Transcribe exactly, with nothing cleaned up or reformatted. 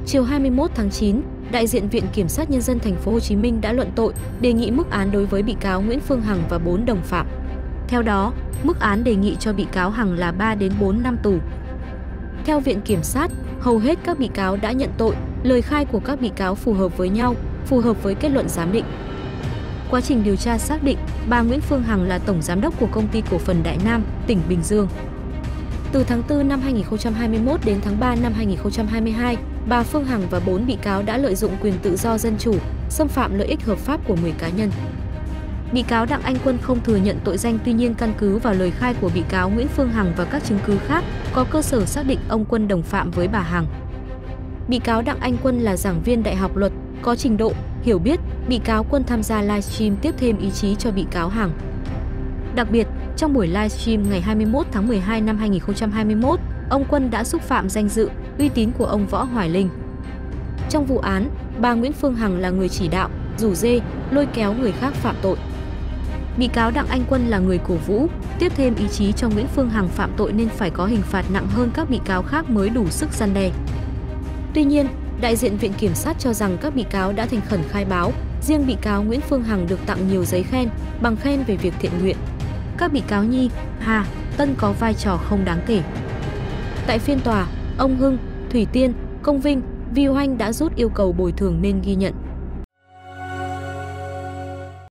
chiều hai mươi mốt tháng chín, đại diện Viện Kiểm sát Nhân dân Thành phố Hồ Chí Minh đã luận tội, đề nghị mức án đối với bị cáo Nguyễn Phương Hằng và bốn đồng phạm. Theo đó, mức án đề nghị cho bị cáo Hằng là ba đến bốn năm tù. Theo Viện Kiểm sát, hầu hết các bị cáo đã nhận tội, lời khai của các bị cáo phù hợp với nhau, phù hợp với kết luận giám định. Quá trình điều tra xác định, bà Nguyễn Phương Hằng là tổng giám đốc của Công ty Cổ phần Đại Nam, tỉnh Bình Dương. Từ tháng tư năm hai nghìn không trăm hai mươi mốt đến tháng ba năm hai nghìn không trăm hai mươi hai, bà Phương Hằng và bốn bị cáo đã lợi dụng quyền tự do dân chủ, xâm phạm lợi ích hợp pháp của mười cá nhân. Bị cáo Đặng Anh Quân không thừa nhận tội danh, tuy nhiên căn cứ vào lời khai của bị cáo Nguyễn Phương Hằng và các chứng cứ khác, có cơ sở xác định ông Quân đồng phạm với bà Hằng. Bị cáo Đặng Anh Quân là giảng viên đại học luật, có trình độ, hiểu biết, bị cáo Quân tham gia livestream tiếp thêm ý chí cho bị cáo Hằng. Đặc biệt, trong buổi livestream ngày hai mươi mốt tháng mười hai năm hai nghìn không trăm hai mươi mốt, ông Quân đã xúc phạm danh dự, uy tín của ông Võ Hoài Linh. Trong vụ án, bà Nguyễn Phương Hằng là người chỉ đạo, rủ rê, lôi kéo người khác phạm tội. Bị cáo Đặng Anh Quân là người cổ vũ, tiếp thêm ý chí cho Nguyễn Phương Hằng phạm tội nên phải có hình phạt nặng hơn các bị cáo khác mới đủ sức răn đe. Tuy nhiên, đại diện Viện Kiểm sát cho rằng các bị cáo đã thành khẩn khai báo, riêng bị cáo Nguyễn Phương Hằng được tặng nhiều giấy khen, bằng khen về việc thiện nguyện. Các bị cáo Nhi, Hà, Tân có vai trò không đáng kể. Tại phiên tòa, ông Hưng, Thủy Tiên, Công Vinh, Vi Oanh đã rút yêu cầu bồi thường nên ghi nhận.